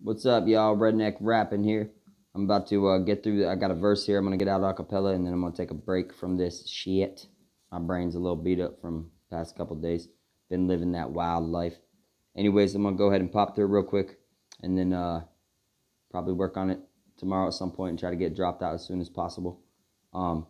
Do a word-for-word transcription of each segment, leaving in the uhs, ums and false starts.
What's up, y'all? Redneck rapping here. I'm about to uh, get through. The, I got a verse here. I'm gonna get out a cappella, and then I'm gonna take a break from this shit. My brain's a little beat up from past couple days. Been living that wild life. Anyways, I'm gonna go ahead and pop through real quick, and then uh, probably work on it tomorrow at some point and try to get dropped out as soon as possible. Um,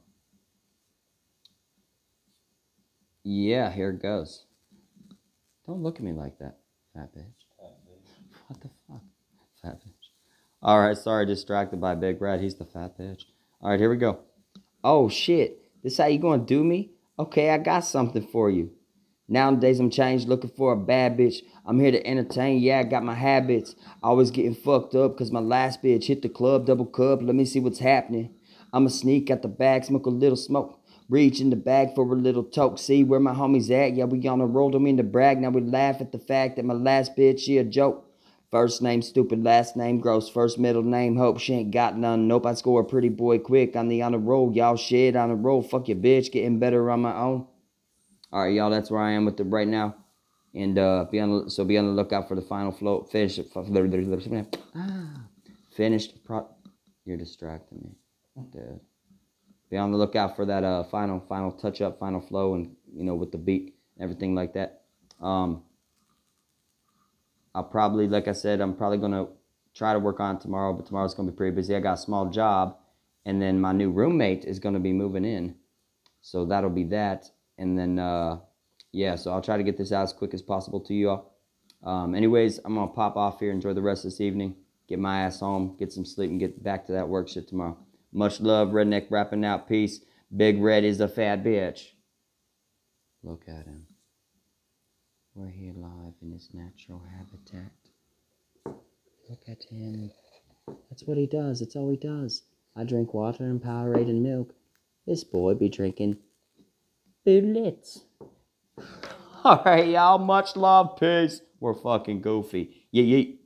yeah, here it goes. Don't look at me like that, fat bitch. What the fuck? Fat bitch. Alright, sorry, distracted by Big Red. He's the fat bitch. Alright, here we go. Oh, shit. This how you gonna do me? Okay, I got something for you. Nowadays, I'm changed, looking for a bad bitch. I'm here to entertain, yeah, I got my habits. Always getting fucked up, cause my last bitch hit the club, double cup. Let me see what's happening. I'ma sneak out the bag, smoke a little smoke. Reach in the bag for a little toke. See where my homies at? Yeah, we on a roll, don't mean to brag. Now we laugh at the fact that my last bitch, she a joke. First name stupid, last name gross. First middle name hope, she ain't got none. Nope, I score a pretty boy quick on the on the roll. Y'all shit on the roll. Fuck your bitch, getting better on my own. Alright, y'all, that's where I am with it right now. And uh, be on the, so be on the lookout for the final flow. Finish it. Ah, finished. Pro You're distracting me, dude. Be on the lookout for that uh, final, final touch up, final flow, and you know, with the beat, everything like that. Um, I'll probably, like I said, I'm probably gonna try to work on it tomorrow, but tomorrow's gonna be pretty busy. I got a small job, and then my new roommate is gonna be moving in, so that'll be that. And then, uh, yeah, so I'll try to get this out as quick as possible to you all. Um, anyways, I'm gonna pop off here, enjoy the rest of this evening, get my ass home, get some sleep, and get back to that work shit tomorrow. Much love, Redneck rapping out. Peace. Big Red is a fat bitch. Look at him. Where he alive in his natural habitat. Look at him. That's what he does. That's all he does. I drink water and Powerade and milk. This boy be drinking bullets. Alright, y'all. Much love. Peace. We're fucking goofy. Yeah, yeah.